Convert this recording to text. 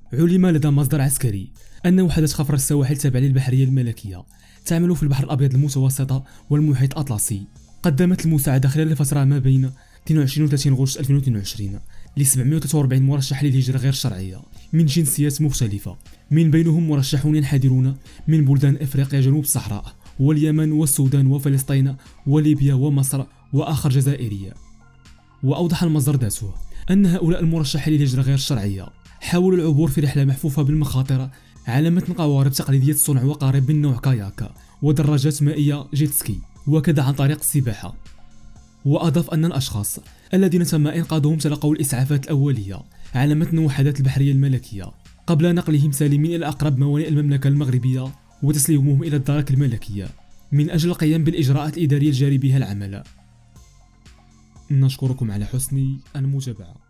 علم لدى مصدر عسكري أن وحدة خفر السواحل التابعة للبحرية الملكية تعمل في البحر الأبيض المتوسط والمحيط الأطلسي قدمت المساعدة خلال الفترة ما بين 22 و 30 غشت 2022 ل 743 مرشح للهجرة غير الشرعية من جنسيات مختلفة، من بينهم مرشحون ينحدرون من بلدان إفريقيا جنوب الصحراء واليمن والسودان وفلسطين وليبيا ومصر وآخر جزائرية. وأوضح المصدر ذاته أن هؤلاء المرشحين للهجرة غير الشرعية حاولوا العبور في رحلة محفوفة بالمخاطر على متن قوارب تقليدية الصنع وقارب من نوع كاياك ودراجات مائية جيتسكي وكذا عن طريق السباحة. وأضاف أن الأشخاص الذين تم إنقاذهم تلقوا الإسعافات الأولية على متن وحدات البحرية الملكية قبل نقلهم سالمين إلى أقرب موانئ المملكة المغربية وتسليمهم إلى الدرك الملكية من أجل القيام بالإجراءات الإدارية الجاري بها العمل. نشكركم على حسن المتابعة.